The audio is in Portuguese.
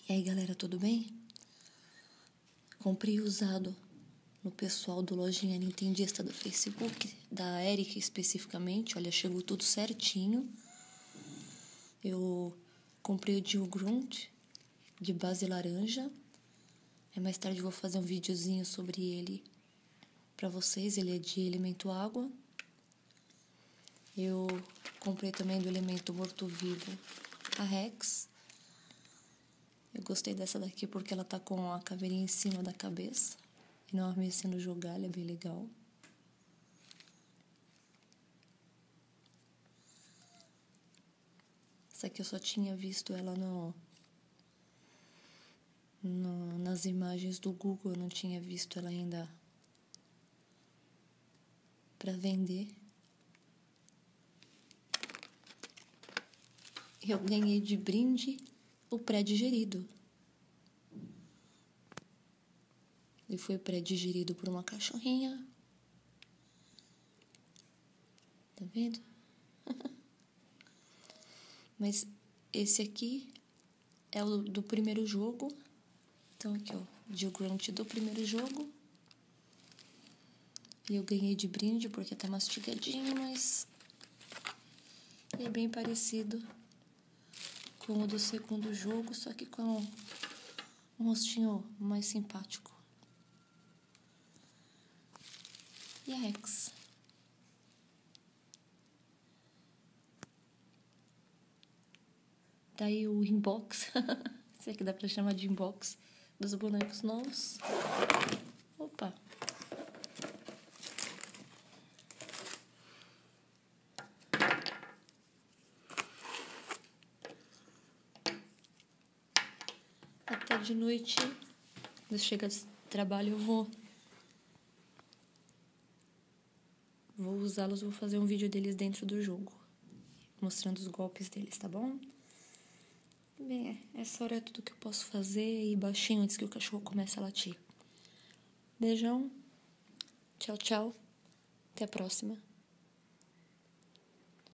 E aí, galera, tudo bem? Comprei usado no pessoal do Lojinha Nintendista do Facebook, da Erika especificamente. Olha, chegou tudo certinho. Eu comprei o Jill Grunt de base laranja. Mais tarde eu vou fazer um videozinho sobre ele pra vocês. Ele é de elemento água. Eu comprei também do elemento morto-vivo a Rex. Eu gostei dessa daqui porque ela tá com a caveirinha em cima da cabeça. E não arremessando jogar, ela é bem legal. Essa aqui eu só tinha visto ela nas imagens do Google. Eu não tinha visto ela ainda pra vender. Eu ganhei de brinde o pré-digerido. Ele foi pré-digerido por uma cachorrinha. Tá vendo? Mas esse aqui é o do primeiro jogo. Então aqui, ó, Jill Grunt do primeiro jogo. E eu ganhei de brinde porque tá mastigadinho, mas é bem parecido com o do segundo jogo, só que com um rostinho mais simpático. E a Rex. Tá aí o inbox. Esse aqui dá pra chamar de inbox dos bonecos novos. Opa! Até de noite, quando chega do trabalho, eu vou usá-los, vou fazer um vídeo deles dentro do jogo, mostrando os golpes deles, tá bom? Bem, essa hora é tudo que eu posso fazer e baixinho antes que o cachorro comece a latir. Beijão, tchau, tchau, até a próxima.